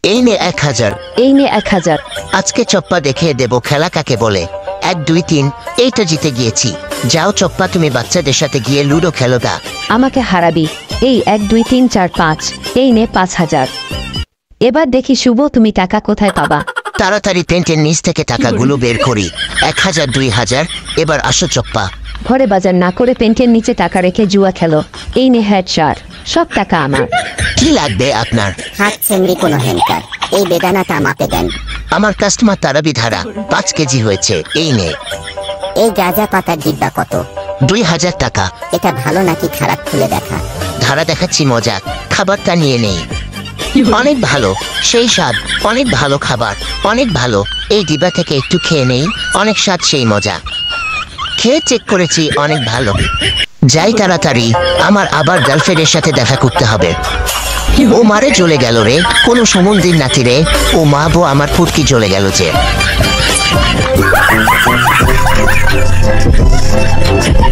এই নে 1000। এই নে 1000। আজকে চপ্পা দেখিয়ে দেব খেলা কাকে বলে। 1 2 3 এইটা জিতে গিয়েছি। যাও চপ্পা, তুমি বাচ্চাদের সাথে গিয়ে লুডো খেলো গা। আমাকে হারাবি। এই 1 2 3 4 5। এই নে 5000। এবার দেখি শুভ তুমি টাকা কোথায় পাবা। তাড়াতাড়ি টেন্টের নিচ থেকে টাকাগুলো বের করি। 1000 2000। এবার আসো চপ্পা। ঘরে বাজার না করে পেন্টের নিচে টাকা রেখে জুয়া খেলো। এই নে হেডশট। সব টাকা আমার। কি লাগবে আপনার? হাত চিংড়ি কোনো হেনকার, এই বেদানাটা আমাকে দেন। আমার কাস্টমার তারাবি ধারা 5 কেজি হয়েছে, এই নে। এই গাঁজা পাতার ডিব্বা কত? 2000 টাকা। এটা ভালো নাকি খারাপ খুলে দেখা। ধারা দেখাচ্ছি মজা, খাবারটা নিয়ে নেই। অনেক ভালো, সেই স্বাদ, অনেক ভালো খাবার, অনেক ভালো। এই ডিব্বা থেকে একটু খেয়ে নেই, অনেক স্বাদ, সেই মজা। খেয়ে চেক করেছি, অনেক ভালো। যাই তাড়াতাড়ি, আমার আবার গার্লফ্রেন্ডের সাথে দেখা করতে হবে। ও মারে চলে গেল রে, কোনো সমুদ্রের নাতি রে। ও মা বো, আমার ফুটকি চলে গেল যে।